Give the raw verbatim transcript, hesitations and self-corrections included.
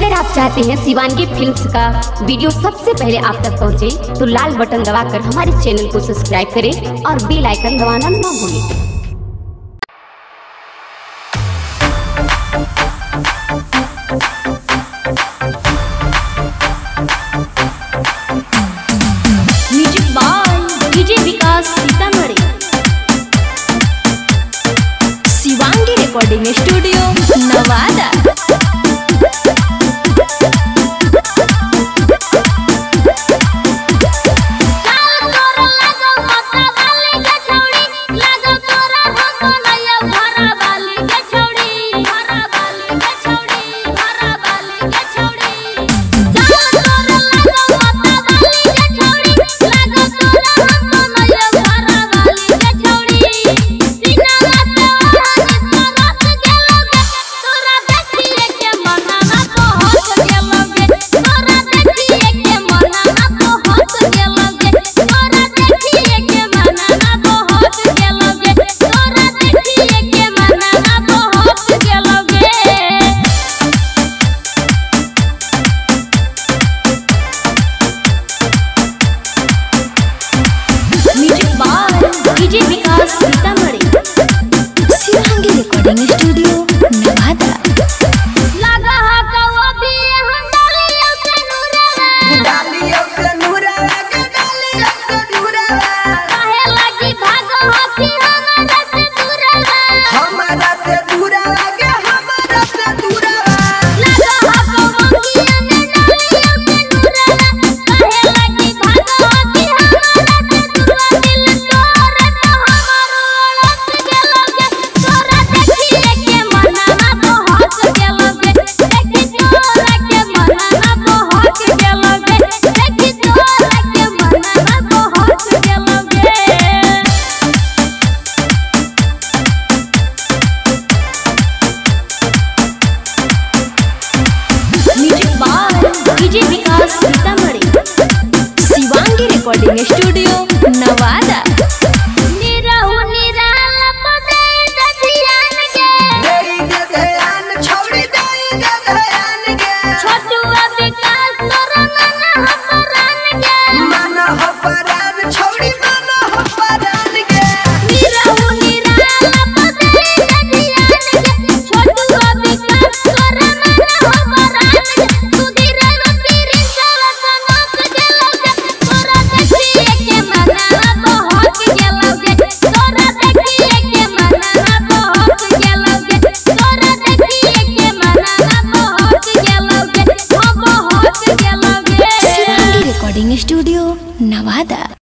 अगर आप चाहते हैं शिवांगी फिल्म्स का वीडियो सबसे पहले आप तक पहुंचे, तो लाल बटन दबाकर हमारे चैनल को सब्सक्राइब करें और बेल आइकन दबाना ना भूलें। Music by DJ Vikas Sitamarhi, Shivangi recording studio Nawada. DJ Vikas Sitamarhi, Shivangi recording studio Nawada. लगा हा कवा भी हम डालियो से नूरवा, डालियो से नूरवा के डालियो से नूरवा, काहे लगी भागो हसी हमारा से दूरवा, हमारा से दूरवा के हमारा से दूरवा। लगा हा कवा भी हम डालियो से नूरवा, काहे लगी भागो हसी हमारा से दूरवा। दिल DJ Vikas Sitamarhi, Shivangi recording studio Nawada. निरहु निराल पदे दधियान के, देई दे ध्यान छोड़ी देई दे ध्यान के, छोटुआ विकास तोर मन हपरान के, मन हपरान छोड़ी मन हपरान के। निरहु निराल पदे दधियान के, छोटुआ विकास तोर मन हपरान के। स्टूडियो नवादा।